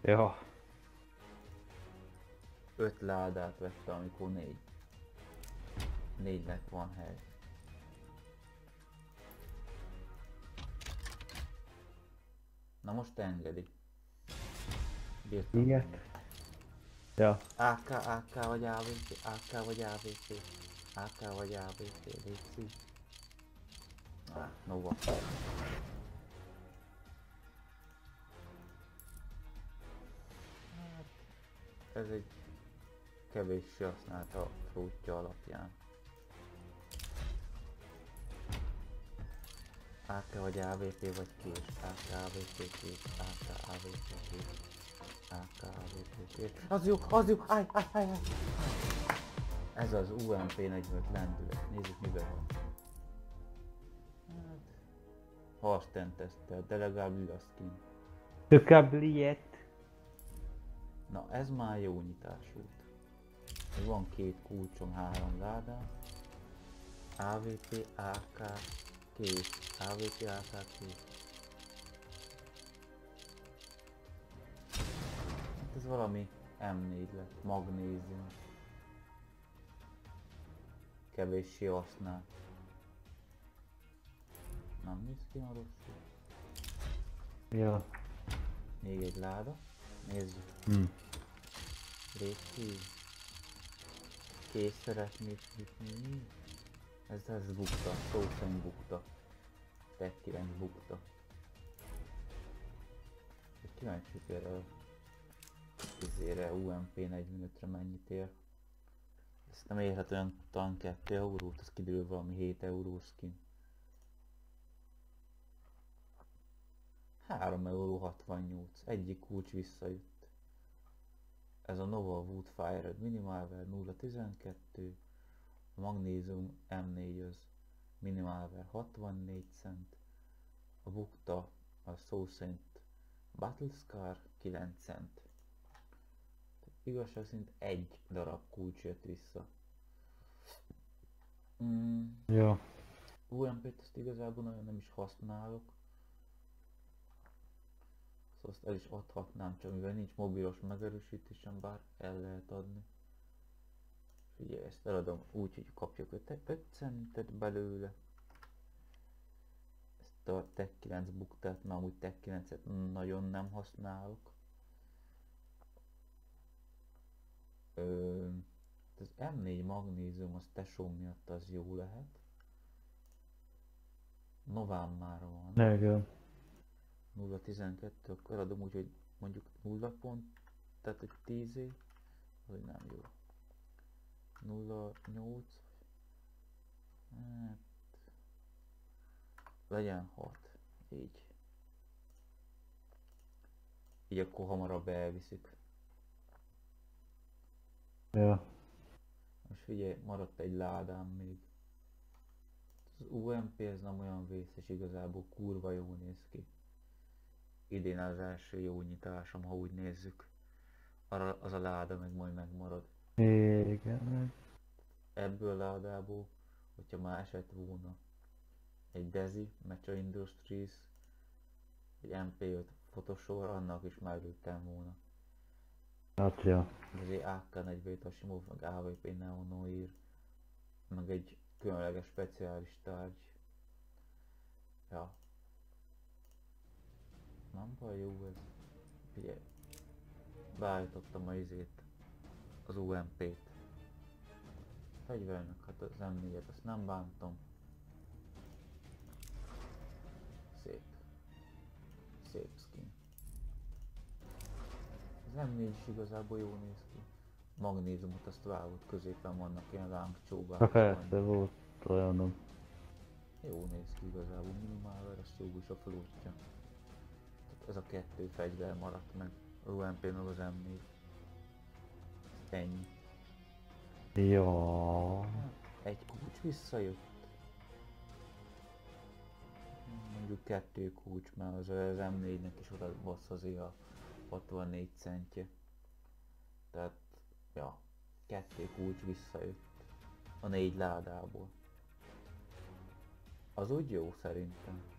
Ja. 5 ládát vette, amikor 4. 4-nek van hely. Na most engedi. Bírtam Ilyet? menni. Ja. AK vagy AVP, AK vagy AVP, AK vagy AVP, légy. Nova. Hát, ez egy kevéssé használta fruitja alapján. AK vagy AVP vagy kés, AK AVP kés, AK AVP kés, AK AVP kés. Az jó, állj. Ez az UMP45 lendület, nézzük miben van. Hát, harctentesztel, de legalább ül a skin. Tökabliet. Na ez már jó nyitás volt. Van 2 kulcsom, 3 ládám. AVP, AK, kés. AVP, AK, kés. Hát ez valami M4 lett, magnézium. Kevéssé használ. Nem néz ki a rosszul. Ja. Még egy láda. Nézzük. Régi. Kész szeretnék nyitni. Ez bukta, szó szerint bukta. Tech 9 bukta. Kíváncsi erre a izére, UMP45-re mennyit ér. Ezt nem érhet olyan talán 2 eurót, ez kiderül valami 7 euró skin. 3,68 €, egyik kulcs visszajött. Ez a Nova Woodfire Minimalware 0,12, a Magnesium M4 az Minimalware 64 cent, a bukta a szó szerint Battlescar 9 cent. Igazság szerint egy darab kulcs jött vissza. Ja. UMP-t ezt igazából nagyon nem is használok. Szóval azt el is adhatnám, csak mivel nincs mobilos megerősítésem, bár el lehet adni. Figyelj, ezt eladom úgy, hogy kapjak 5 centet belőle. Ezt a Tech 9 buktát, mert amúgy Tech 9-et nagyon nem használok. Az M4 magnézium, az tesóm miatt az jó lehet. Nován már van. Igen. 0,12, akkor adom úgy, hogy mondjuk 0 pont, tehát egy 10 év, hogy nem jó. 0,8, hát legyen 6, így. Így akkor hamarabb elviszik. Ja. Most figyelj, maradt egy ládám még. Az UMP ez nem olyan vészes, igazából kurva jó néz ki. Idén az első jó nyitásom, ha úgy nézzük. Arra az a láda meg majd megmarad. Igen. Ebből a ládából, hogyha már esett volna egy Dezi, Mecha Industries, egy MP5 fotosor, annak is már lőttem volna. Hát ja. Azért AK-47 Hashimov, meg AVP Neonoir, meg egy különleges speciális tárgy. Ja. Nem baj, jó ez. Figyelj, beállítottam az UMP-t. Fegyvernek, hát az M4-et, azt nem bántom. Szép. Szép skin. Az M4 is igazából jól néz ki. Magnéziumot azt vágott, középen vannak ilyen lángcsóvák. Na persze, volt olyanom. Jó néz ki igazából, Minimalware, azt jó is a flottja. Ez a 2 fegyver maradt meg, a UMP meg az M4. Ennyi. Ja. Egy kulcs visszajött. Mondjuk 2 kulcs, mert az M4-nek is oda bassz azért a 64 centje. Tehát, ja, 2 kulcs visszajött a 4 ládából. Az úgy jó szerintem.